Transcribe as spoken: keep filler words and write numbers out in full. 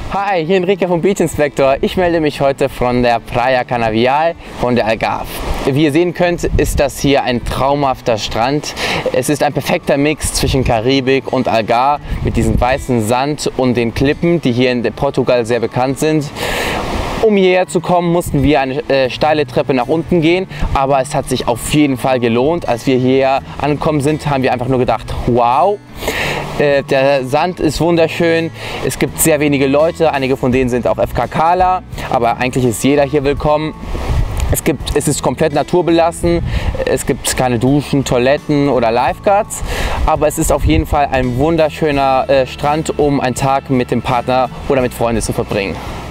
Hi, hier Enrique vom Beach Inspector. Ich melde mich heute von der Praia Canavial von der Algarve. Wie ihr sehen könnt, ist das hier ein traumhafter Strand. Es ist ein perfekter Mix zwischen Karibik und Algarve mit diesem weißen Sand und den Klippen, die hier in Portugal sehr bekannt sind. Um hierher zu kommen, mussten wir eine äh, steile Treppe nach unten gehen, aber es hat sich auf jeden Fall gelohnt. Als wir hier angekommen sind, haben wir einfach nur gedacht, wow, äh, der Sand ist wunderschön, es gibt sehr wenige Leute, einige von denen sind auch FKKler, aber eigentlich ist jeder hier willkommen. Es, gibt, es ist komplett naturbelassen, es gibt keine Duschen, Toiletten oder Lifeguards, aber es ist auf jeden Fall ein wunderschöner äh, Strand, um einen Tag mit dem Partner oder mit Freunden zu verbringen.